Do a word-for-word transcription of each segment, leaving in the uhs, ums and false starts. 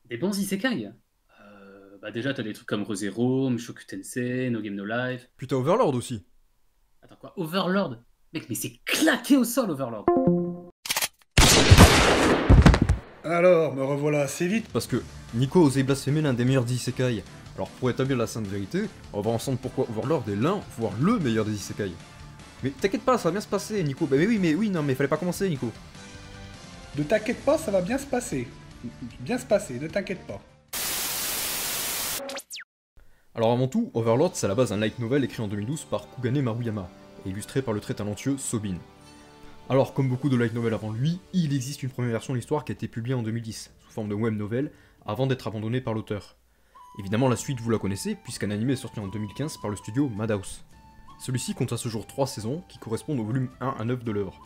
Des bons isekai? Euh, bah déjà, t'as des trucs comme ReZero, Mushoku Tensei, No Game No Life. Puis t'as Overlord aussi. Attends quoi, Overlord? Mec, mais c'est claqué au sol, Overlord. Alors, me revoilà assez vite. Parce que Nico a osé blasphémer l'un des meilleurs des isekai. Alors pour établir la sainte vérité, on va voir ensemble pourquoi Overlord est l'un, voire le meilleur des isekai. Mais t'inquiète pas, ça va bien se passer, Nico. Bah mais oui, mais oui, non, mais fallait pas commencer, Nico. Ne t'inquiète pas, ça va bien se passer. Bien se passer, ne t'inquiète pas. Alors avant tout, Overlord c'est à la base un light novel écrit en deux mille douze par Kugane Maruyama, et illustré par le très talentueux Sobin. Alors comme beaucoup de light novels avant lui, il existe une première version de l'histoire qui a été publiée en deux mille dix, sous forme de web novel, avant d'être abandonnée par l'auteur. Évidemment la suite vous la connaissez, puisqu'un anime est sorti en deux mille quinze par le studio Madhouse. Celui-ci compte à ce jour trois saisons, qui correspondent au volume un à neuf de l'œuvre.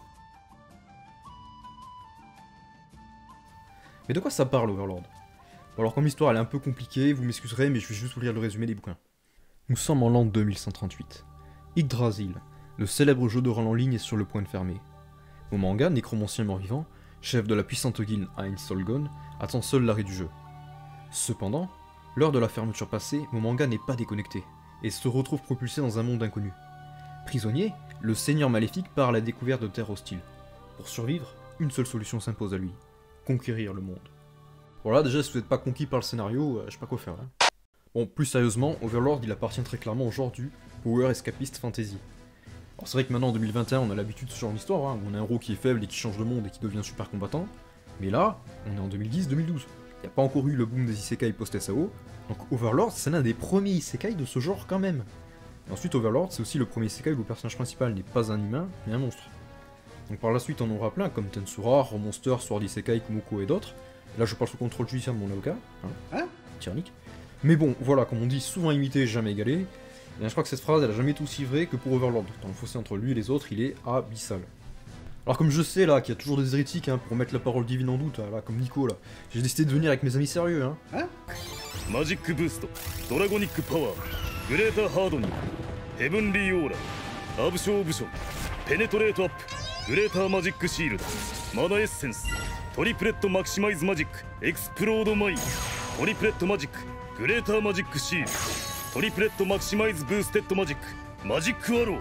Mais de quoi ça parle Overlord? Bon alors comme l'histoire elle est un peu compliquée, vous m'excuserez mais je vais juste vous lire le résumé des bouquins. Nous sommes en l'an deux mille cent trente-huit. Yggdrasil, le célèbre jeu de rôle en ligne est sur le point de fermer. Momanga, nécromancien mort-vivant, chef de la puissante guilde Ain Solgon, attend seul l'arrêt du jeu. Cependant, l'heure de la fermeture passée, Momanga n'est pas déconnecté, et se retrouve propulsé dans un monde inconnu. Prisonnier, le seigneur maléfique part à la découverte de terres hostiles. Pour survivre, une seule solution s'impose à lui, conquérir le monde. Voilà, déjà si vous n'êtes pas conquis par le scénario, euh, je sais pas quoi faire là. Bon, plus sérieusement, Overlord il appartient très clairement au genre du Power Escapist Fantasy. Alors c'est vrai que maintenant en deux mille vingt et un on a l'habitude de ce genre d'histoire, hein, où on a un héros qui est faible et qui change de monde et qui devient super combattant, mais là, on est en deux mille dix deux mille douze. Il n'y a pas encore eu le boom des isekai post-S A O, donc Overlord c'est l'un des premiers isekai de ce genre quand même. Et ensuite Overlord c'est aussi le premier isekai où le personnage principal n'est pas un humain, mais un monstre. Donc par la suite on en aura plein, comme Tensura, Romonster, Sword Isekai, Kumoko et d'autres. Là je parle sous contrôle judiciaire de mon avocat, hein, Hein? tyrannique. Mais bon, voilà, comme on dit, souvent imité, jamais égalé. Et bien, je crois que cette phrase, elle a jamais été aussi vraie que pour Overlord. Dans le fossé entre lui et les autres, il est abyssal. Alors comme je sais là qu'il y a toujours des hérétiques hein, pour mettre la parole divine en doute, là, comme Nico là, j'ai décidé de venir avec mes amis sérieux hein. Hein? Magic Boost, Dragonic Power, Greater Hardening, Heavenly Aura, Absorption, Penetrate Up, Greater Magic Shield, Mana Essence, Triplet Maximize Magic, Explode Mind, Triplet Magic, Greater Magic Shield, Triplet Maximize Boosted Magic, Magic Arrow.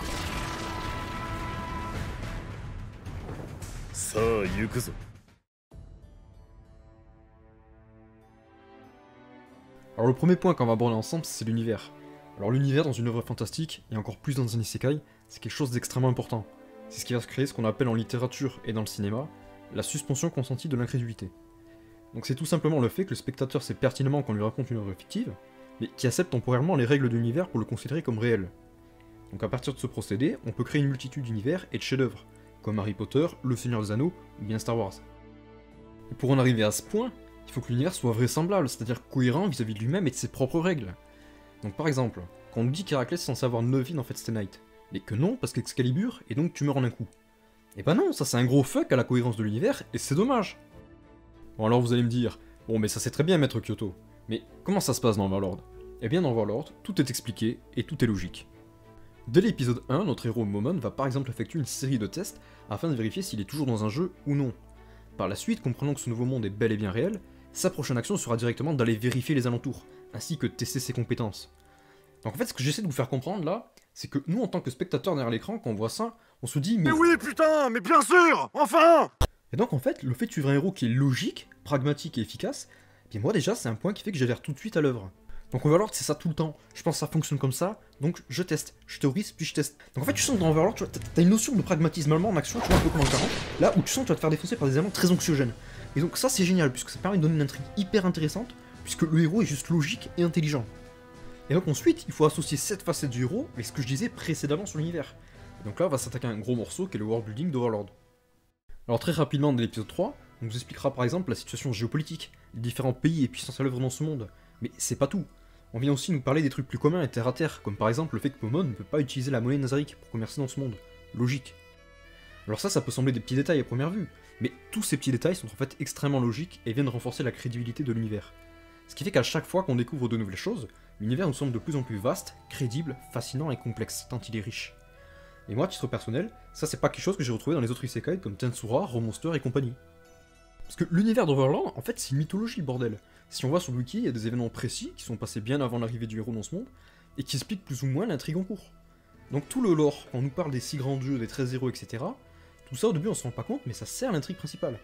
さあ行くぞ。 Alors le premier point qu'on va aborder ensemble, c'est l'univers. Alors l'univers dans une œuvre fantastique, et encore plus dans un isekai, c'est quelque chose d'extrêmement important. C'est ce qui va se créer ce qu'on appelle en littérature et dans le cinéma, la suspension consentie de l'incrédulité. Donc c'est tout simplement le fait que le spectateur sait pertinemment qu'on lui raconte une œuvre fictive, mais qui accepte temporairement les règles de l'univers pour le considérer comme réel. Donc à partir de ce procédé, on peut créer une multitude d'univers et de chefs-d'œuvre, comme Harry Potter, Le Seigneur des Anneaux ou bien Star Wars. Et pour en arriver à ce point, il faut que l'univers soit vraisemblable, c'est-à-dire cohérent vis-à-vis de lui-même et de ses propres règles. Donc par exemple, quand on nous dit qu'Héraclès est censé avoir neuf vies dans Fate Stay Night, mais que non, parce qu'Excalibur, et donc tu meurs en un coup. Et bah non, ça c'est un gros fuck à la cohérence de l'univers, et c'est dommage. Bon alors vous allez me dire, bon mais ça c'est très bien Maître Kyoto, mais comment ça se passe dans Overlord? Eh bien dans Overlord, tout est expliqué, et tout est logique. Dès l'épisode un, notre héros Momon va par exemple effectuer une série de tests afin de vérifier s'il est toujours dans un jeu ou non. Par la suite, comprenant que ce nouveau monde est bel et bien réel, sa prochaine action sera directement d'aller vérifier les alentours, ainsi que de tester ses compétences. Donc en fait, ce que j'essaie de vous faire comprendre là, c'est que nous en tant que spectateurs derrière l'écran, quand on voit ça, on se dit mais... Mais oui putain, mais bien sûr, enfin! Et donc en fait, le fait de suivre un héros qui est logique, pragmatique et efficace, bien moi déjà c'est un point qui fait que j'adhère tout de suite à l'œuvre. Donc Overlord c'est ça tout le temps, je pense que ça fonctionne comme ça, donc je teste, je théorise puis je teste. Donc en fait tu sens que dans Overlord, tu vois, t'as une notion de pragmatisme allemand en action, tu vois un peu comme dans quarante, là où tu sens que tu vas te faire défoncer par des éléments très anxiogènes. Et donc ça c'est génial, puisque ça permet de donner une intrigue hyper intéressante, puisque le héros est juste logique et intelligent. Et donc ensuite, il faut associer cette facette du héros avec ce que je disais précédemment sur l'univers. Et donc là on va s'attaquer à un gros morceau qui est le world building d'Overlord. Alors très rapidement dans l'épisode trois, on nous expliquera par exemple la situation géopolitique, les différents pays et puissances à l'œuvre dans ce monde. Mais c'est pas tout. On vient aussi nous parler des trucs plus communs et terre à terre, comme par exemple le fait que Momon ne peut pas utiliser la monnaie nazarique pour commercer dans ce monde. Logique. Alors ça, ça peut sembler des petits détails à première vue, mais tous ces petits détails sont en fait extrêmement logiques et viennent renforcer la crédibilité de l'univers. Ce qui fait qu'à chaque fois qu'on découvre de nouvelles choses, l'univers nous semble de plus en plus vaste, crédible, fascinant et complexe, tant il est riche. Et moi, à titre personnel, ça c'est pas quelque chose que j'ai retrouvé dans les autres isekai comme Tensura, Romonster et compagnie. Parce que l'univers d'Overlord, en fait, c'est une mythologie, bordel. Si on va sur le wiki, il y a des événements précis qui sont passés bien avant l'arrivée du héros dans ce monde, et qui expliquent plus ou moins l'intrigue en cours. Donc tout le lore, quand on nous parle des six grands dieux, des treize héros, et cetera, tout ça au début on se rend pas compte, mais ça sert l'intrigue principale.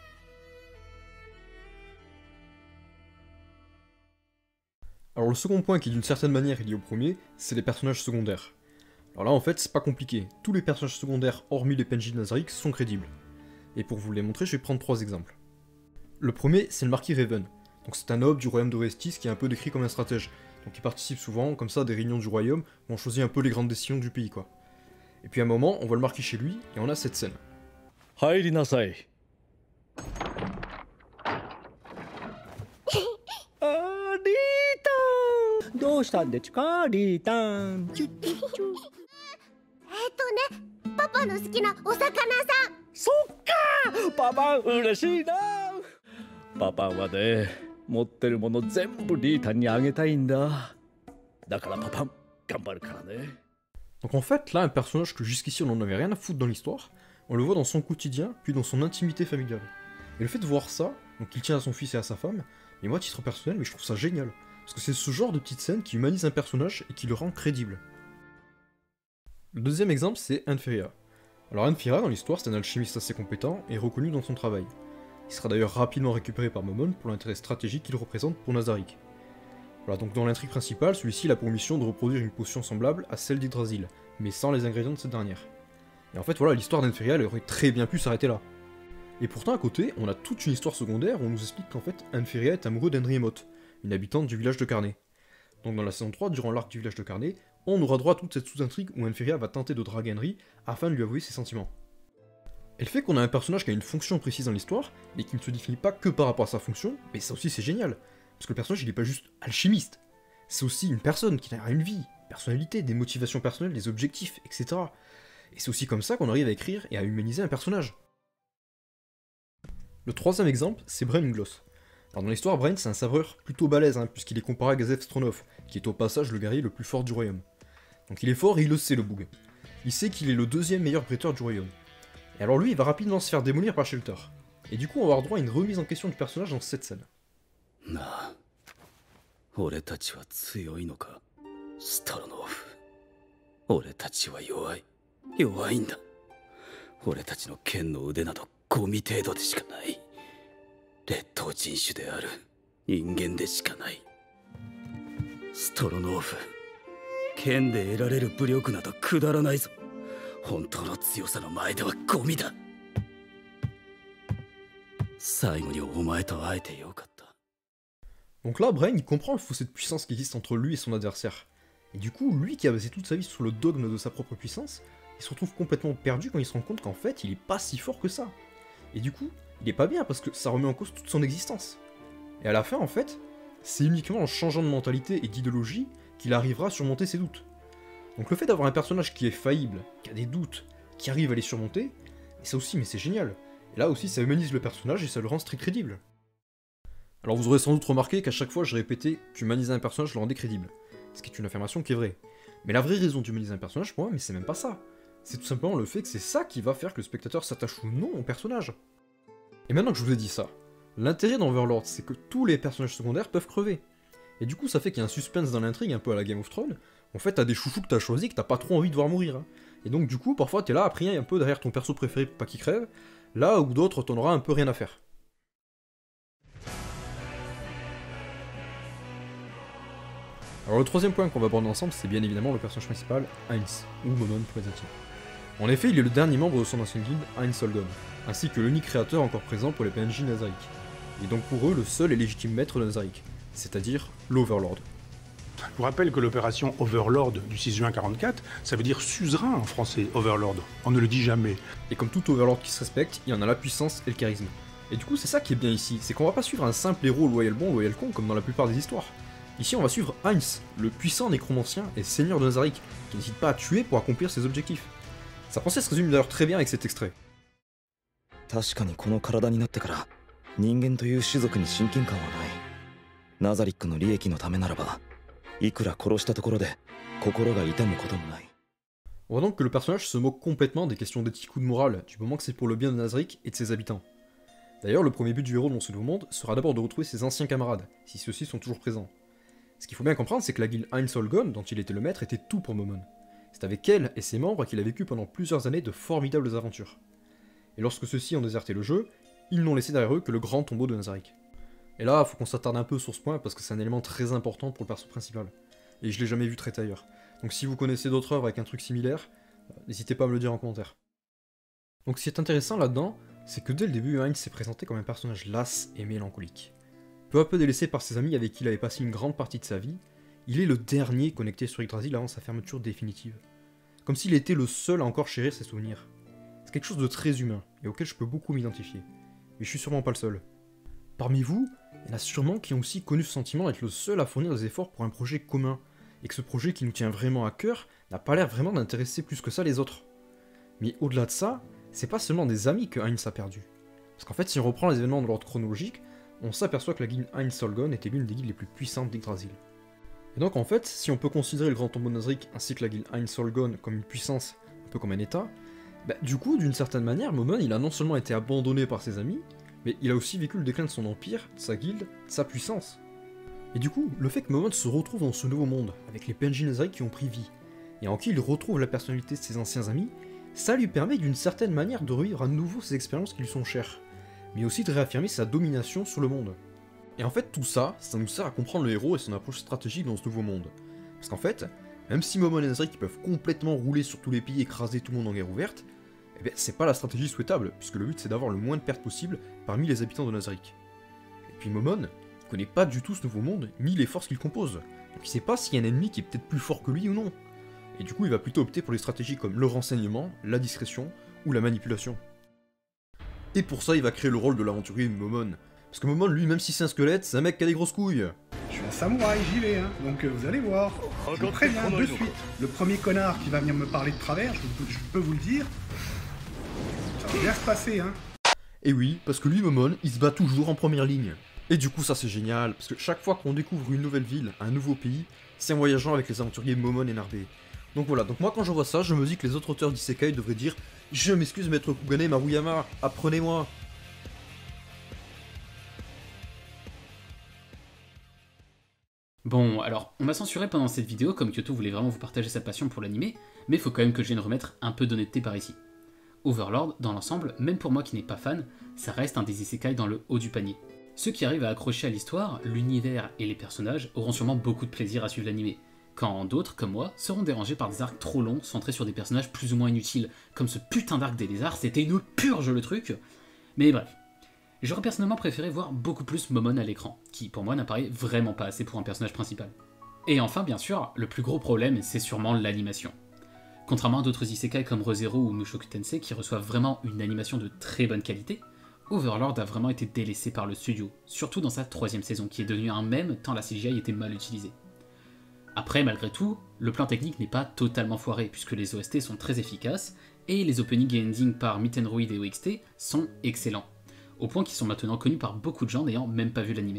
Alors le second point qui d'une certaine manière est lié au premier, c'est les personnages secondaires. Alors là en fait c'est pas compliqué, tous les personnages secondaires hormis les P N J de Nazarick sont crédibles. Et pour vous les montrer, je vais prendre trois exemples. Le premier c'est le marquis Raven, donc c'est un noble du royaume d'Orestis qui est un peu décrit comme un stratège, donc il participe souvent comme ça à des réunions du royaume où on choisit un peu les grandes décisions du pays quoi. Et puis à un moment on voit le marquis chez lui et on a cette scène. 入りなさい。 あーリータンどうしたんですかリータンチュッチュッチュえっとねパパの好きなお魚さんそっかパパン嬉しいなパパンはね持ってるもの全部リータンにあげたいんだだからパパン頑張るからね Donc en fait là un personnage que jusqu'ici on n'en avait rien à foutre dans l'histoire, on le voit dans son quotidien puis dans son intimité familiale. Et le fait de voir ça, donc il tient à son fils et à sa femme, et moi à titre personnel mais je trouve ça génial. Parce que c'est ce genre de petite scène qui humanise un personnage et qui le rend crédible. Le deuxième exemple, c'est Anferia. Alors Anferia, dans l'histoire, c'est un alchimiste assez compétent et reconnu dans son travail. Il sera d'ailleurs rapidement récupéré par Momon pour l'intérêt stratégique qu'il représente pour Nazarick. Voilà, donc dans l'intrigue principale, celui-ci a pour mission de reproduire une potion semblable à celle d'Yggdrasil, mais sans les ingrédients de cette dernière. Et en fait, voilà, l'histoire d'Anferia, elle aurait très bien pu s'arrêter là. Et pourtant, à côté, on a toute une histoire secondaire où on nous explique qu'en fait, Anferia est amoureux d'Henriemot, une habitante du village de Carnet. Donc dans la saison trois, durant l'arc du village de Carnet, on aura droit à toute cette sous-intrigue où Anferia va tenter de draguer Henry afin de lui avouer ses sentiments. Et le fait qu'on a un personnage qui a une fonction précise dans l'histoire, mais qui ne se définit pas que par rapport à sa fonction, mais ça aussi c'est génial. Parce que le personnage il est pas juste alchimiste, c'est aussi une personne qui a une vie, une personnalité, des motivations personnelles, des objectifs, et cetera. Et c'est aussi comme ça qu'on arrive à écrire et à humaniser un personnage. Le troisième exemple, c'est Brain Gloss. Alors dans l'histoire, Brain c'est un sabreur plutôt balèze, hein, puisqu'il est comparé à Gazef Stronov, qui est au passage le guerrier le plus fort du royaume. Donc il est fort et il le sait le boug. Il sait qu'il est le deuxième meilleur bretteur du royaume. Et alors lui il va rapidement se faire démolir par Shelter. Et du coup on va avoir droit à une remise en question du personnage dans cette scène. Na, oretachi wa tsuyoi no ka, Stronov. Oretachi wa youai, youai nda. Oretachi no ken no ude nado gomi teido de shika nai. Rettou jinshu de aru ningen de shika nai. Stronov. 剣で得られる武力などくだらないぞ。本当の強さの前ではゴミだ。最後にお前と会えてよかった。 Donc là, Brain il comprend le fossé de puissance qui existe entre lui et son adversaire. Et du coup, lui qui a basé toute sa vie sur le dogme de sa propre puissance, il se retrouve complètement perdu quand il se rend compte qu'en fait, il est pas si fort que ça. Et du coup, il est pas bien parce que ça remet en cause toute son existence. Et à la fin, en fait, c'est uniquement en changeant de mentalité et d'idéologie qu'il arrivera à surmonter ses doutes. Donc le fait d'avoir un personnage qui est faillible, qui a des doutes, qui arrive à les surmonter, ça aussi, mais c'est génial. Et là aussi, ça humanise le personnage et ça le rend très crédible. Alors vous aurez sans doute remarqué qu'à chaque fois, je répétais qu'humaniser un personnage le rendait crédible. Ce qui est une affirmation qui est vraie. Mais la vraie raison d'humaniser un personnage, pour moi, mais c'est même pas ça. C'est tout simplement le fait que c'est ça qui va faire que le spectateur s'attache ou non au personnage. Et maintenant que je vous ai dit ça, l'intérêt d'Overlord, c'est que tous les personnages secondaires peuvent crever. Et du coup, ça fait qu'il y a un suspense dans l'intrigue, un peu à la Game of Thrones. En fait, t'as des chouchous que t'as choisis que t'as pas trop envie de voir mourir. Hein. Et donc, du coup, parfois, t'es là à prier un peu derrière ton perso préféré pour pas qu'il crève, là où d'autres, t'en auras un peu rien à faire. Alors, le troisième point qu'on va aborder ensemble, c'est bien évidemment le personnage principal, Heinz, ou Momon pour les intimes. En effet, il est le dernier membre de son ancienne guilde, Heinz Solgon, ainsi que l'unique créateur encore présent pour les P N J Nazarick. Et donc, pour eux, le seul et légitime maître de Nazarick, c'est-à-dire l'Overlord. Je vous rappelle que l'opération Overlord du six juin quarante-quatre, ça veut dire suzerain en français, Overlord. On ne le dit jamais. Et comme tout Overlord qui se respecte, il y en a la puissance et le charisme. Et du coup, c'est ça qui est bien ici, c'est qu'on va pas suivre un simple héros loyal bon, loyal con, comme dans la plupart des histoires. Ici, on va suivre Heinz, le puissant nécromancien et seigneur de Nazarick, qui n'hésite pas à tuer pour accomplir ses objectifs. Sa pensée se résume d'ailleurs très bien avec cet extrait. 確かにこの体になってから人間という種族に親近感はない。ナザリックの利益のためならば、いくら殺したところで心が痛むこともない。 On voit donc que le personnage se moque complètement des questions d'éthique ou de morale, du moment que c'est pour le bien de Nazarick et de ses habitants. D'ailleurs, le premier but du héros dans ce nouveau monde sera d'abord de retrouver ses anciens camarades, si ceux-ci sont toujours présents. Ce qu'il faut bien comprendre, c'est que la guilde Einsolgon, dont il était le maître, était tout pour Momon. C'est avec elle et ses membres qu'il a vécu pendant plusieurs années de formidables aventures. Et lorsque ceux-ci ont déserté le jeu, ils n'ont laissé derrière eux que le grand tombeau de Nazarick. Et là, faut qu'on s'attarde un peu sur ce point parce que c'est un élément très important pour le perso principal. Et je l'ai jamais vu traité ailleurs. Donc si vous connaissez d'autres œuvres avec un truc similaire, n'hésitez pas à me le dire en commentaire. Donc ce qui est intéressant là-dedans, c'est que dès le début, Hein s'est présenté comme un personnage las et mélancolique. Peu à peu délaissé par ses amis avec qui il avait passé une grande partie de sa vie, il est le dernier connecté sur Yggdrasil avant sa fermeture définitive. Comme s'il était le seul à encore chérir ses souvenirs. C'est quelque chose de très humain, et auquel je peux beaucoup m'identifier. Mais je suis sûrement pas le seul. Parmi vous, il y en a sûrement qui ont aussi connu ce sentiment d'être le seul à fournir des efforts pour un projet commun, et que ce projet qui nous tient vraiment à cœur n'a pas l'air vraiment d'intéresser plus que ça les autres. Mais au-delà de ça, c'est pas seulement des amis que Hein a perdu. Parce qu'en fait, si on reprend les événements de l'ordre chronologique, on s'aperçoit que la guilde Einsolgon était l'une des guildes les plus puissantes d'Yggdrasil. Et donc en fait, si on peut considérer le Grand Tombeau de Nazarick ainsi que la guilde Einsolgon comme une puissance, un peu comme un état, bah, du coup, d'une certaine manière, Momon il a non seulement été abandonné par ses amis, mais il a aussi vécu le déclin de son empire, de sa guilde, de sa puissance. Et du coup, le fait que Momon se retrouve dans ce nouveau monde, avec les P N J Nazarick qui ont pris vie, et en qui il retrouve la personnalité de ses anciens amis, ça lui permet d'une certaine manière de revivre à nouveau ces expériences qui lui sont chères, mais aussi de réaffirmer sa domination sur le monde. Et en fait, tout ça, ça nous sert à comprendre le héros et son approche stratégique dans ce nouveau monde. Parce qu'en fait, même si Momon et Nazarick peuvent complètement rouler sur tous les pays et écraser tout le monde en guerre ouverte, eh bien, c'est pas la stratégie souhaitable, puisque le but c'est d'avoir le moins de pertes possible parmi les habitants de Nazarick. Et puis Momon, il connaît pas du tout ce nouveau monde, ni les forces qu'il compose, donc il sait pas s'il y a un ennemi qui est peut-être plus fort que lui ou non. Et du coup, il va plutôt opter pour les stratégies comme le renseignement, la discrétion ou la manipulation. Et pour ça, il va créer le rôle de l'aventurier Momon. Parce que Momon, lui, même si c'est un squelette, c'est un mec qui a des grosses couilles. Je suis un samouraï, j'y vais, hein. Donc euh, vous allez voir. Je vous préviens de suite. Le premier connard qui va venir me parler de travers, je peux, je peux vous le dire, ça va bien se passer, hein. Et oui, parce que lui, Momon, il se bat toujours en première ligne. Et du coup, ça c'est génial, parce que chaque fois qu'on découvre une nouvelle ville, un nouveau pays, c'est en voyageant avec les aventuriers Momon et Nardé. Donc voilà, donc moi quand je vois ça, je me dis que les autres auteurs d'Isekai devraient dire « Je m'excuse maître Kugane Maruyama, apprenez-moi !» Bon, alors, on m'a censuré pendant cette vidéo, comme Kyoto voulait vraiment vous partager sa passion pour l'anime, mais faut quand même que je vienne remettre un peu d'honnêteté par ici. Overlord, dans l'ensemble, même pour moi qui n'ai pas fan, ça reste un des isekai dans le haut du panier. Ceux qui arrivent à accrocher à l'histoire, l'univers et les personnages auront sûrement beaucoup de plaisir à suivre l'anime, quand d'autres, comme moi, seront dérangés par des arcs trop longs centrés sur des personnages plus ou moins inutiles, comme ce putain d'arc des lézards, c'était une purge le truc. Mais bref. J'aurais personnellement préféré voir beaucoup plus Momon à l'écran, qui pour moi n'apparaît vraiment pas assez pour un personnage principal. Et enfin, bien sûr, le plus gros problème, c'est sûrement l'animation. Contrairement à d'autres isekai comme Re:Zero ou Mushoku Tensei qui reçoivent vraiment une animation de très bonne qualité, Overlord a vraiment été délaissé par le studio, surtout dans sa troisième saison, qui est devenue un mème tant la C G I était mal utilisée. Après, malgré tout, le plan technique n'est pas totalement foiré, puisque les O S T sont très efficaces, et les openings et endings par Mitenroid et O X T sont excellents, au point qu'ils sont maintenant connus par beaucoup de gens n'ayant même pas vu l'anime.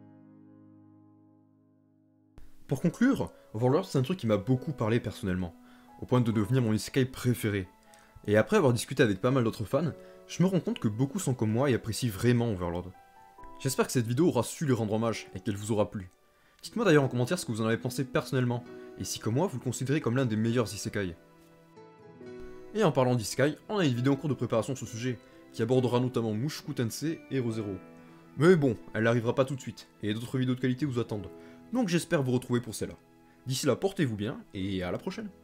Pour conclure, Overlord c'est un truc qui m'a beaucoup parlé personnellement, au point de devenir mon isekai préféré. Et après avoir discuté avec pas mal d'autres fans, je me rends compte que beaucoup sont comme moi et apprécient vraiment Overlord. J'espère que cette vidéo aura su lui rendre hommage et qu'elle vous aura plu. Dites-moi d'ailleurs en commentaire ce que vous en avez pensé personnellement, et si comme moi vous le considérez comme l'un des meilleurs isekai. Et en parlant d'isekai, on a une vidéo en cours de préparation sur ce sujet, qui abordera notamment Mushoku Tensei et Re:Zero. Mais bon, elle n'arrivera pas tout de suite, et d'autres vidéos de qualité vous attendent, donc j'espère vous retrouver pour celle-là. D'ici là, portez-vous bien, et à la prochaine.